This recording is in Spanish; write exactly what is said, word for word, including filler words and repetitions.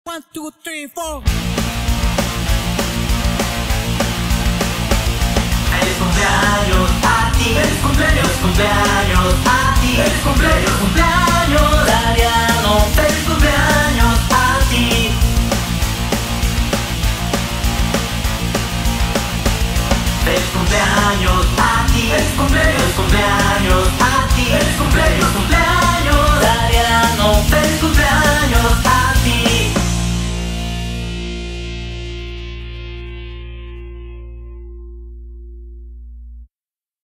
One, two, three, four. Feliz cumpleaños a ti, feliz cumpleaños, cumpleaños a ti, feliz cumpleaños, cumpleaños, Ariano, feliz cumpleaños a ti. Feliz cumpleaños a ti, feliz cumpleaños, cumpleaños a ti, feliz cumpleaños, cumpleaños.